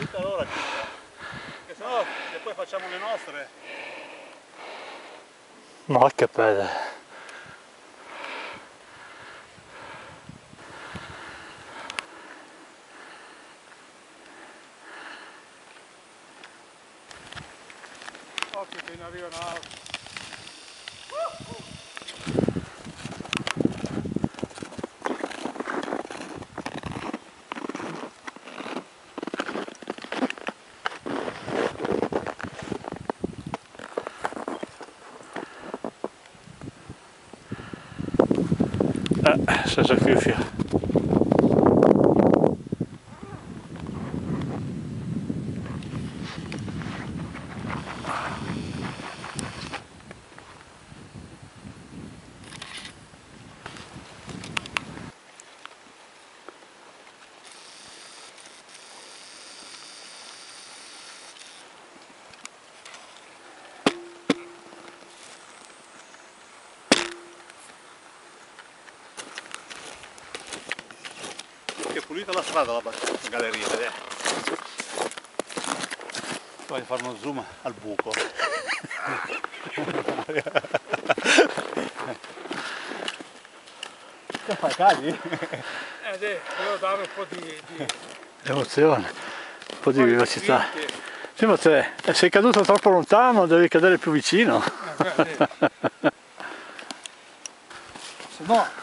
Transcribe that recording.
tutta l'ora che sennò se poi facciamo le nostre. No, che pelle. Occhio che ne arrivano altri. Senza cuffia. Che pulita la strada, la galleria, vedete? Voglio fare uno zoom al buco. Che fai, cadi? Devo dare un po' di Emozione, un po' di vivacità. Sì, ma te sei caduto troppo lontano, devi cadere più vicino. se no